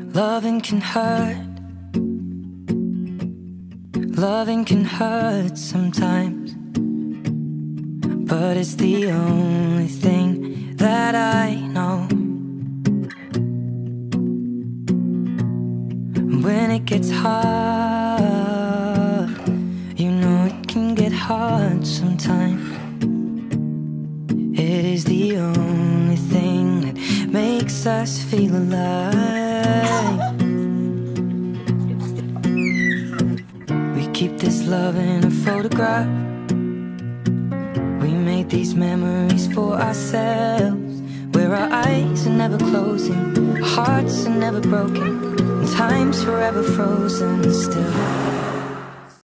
Loving can hurt. Loving can hurt sometimes, but it's the only thing that I know. When it gets hard, you know it can get hard sometimes. It is the only thing that makes us feel alive. We keep this love in a photograph. We made these memories for ourselves, where our eyes are never closing, hearts are never broken, and time's forever frozen still.